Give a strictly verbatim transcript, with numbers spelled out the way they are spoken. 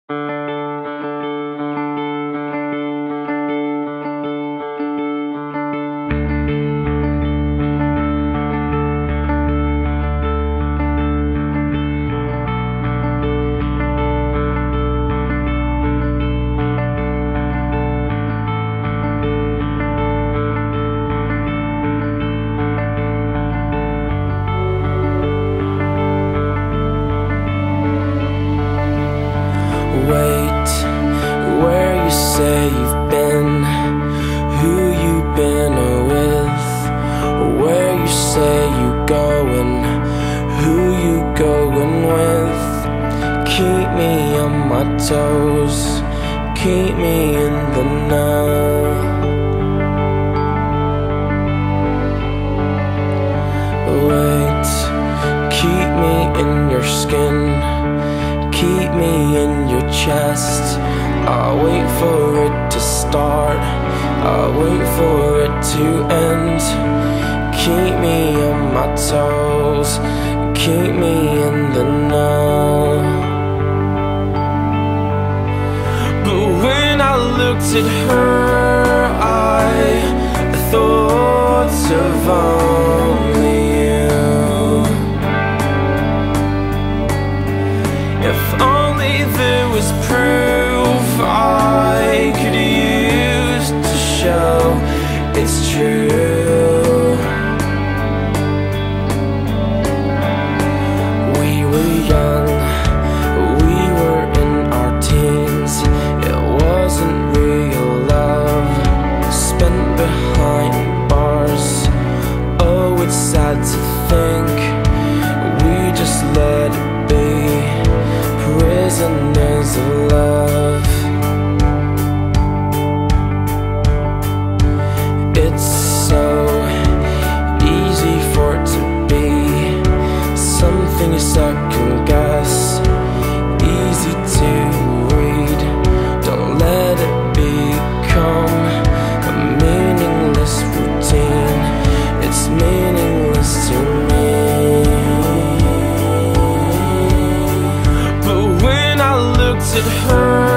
Wait, where you say you've been, who you been with, where you say you going, who you going with. Keep me on my toes, keep me in the know. Wait, keep me in your skin, keep me in your chest. I'll wait for it to start, I'll wait for it to end. Keep me on my toes, keep me in the know. But when I looked at her, I thought of only you. If only there was proof I could use to show it's true. We were young, we were in our teens. It wasn't real love, spent behind bars. Oh, it's sad to think we just let it be, prisoners of love. It's so easy for it to be something you second guess, easy to read. Don't let it become a meaningless routine. It's meaningless to me. At her